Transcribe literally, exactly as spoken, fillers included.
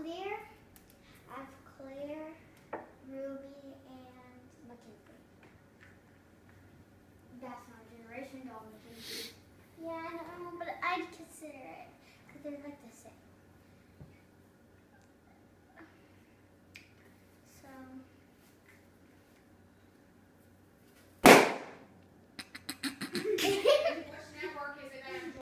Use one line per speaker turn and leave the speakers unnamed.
Claire. I have Claire, Ruby, and Mackenzie.
That's not Generation Doll, Mackenzie.
Yeah, I know, but I'd consider it because they're like the same.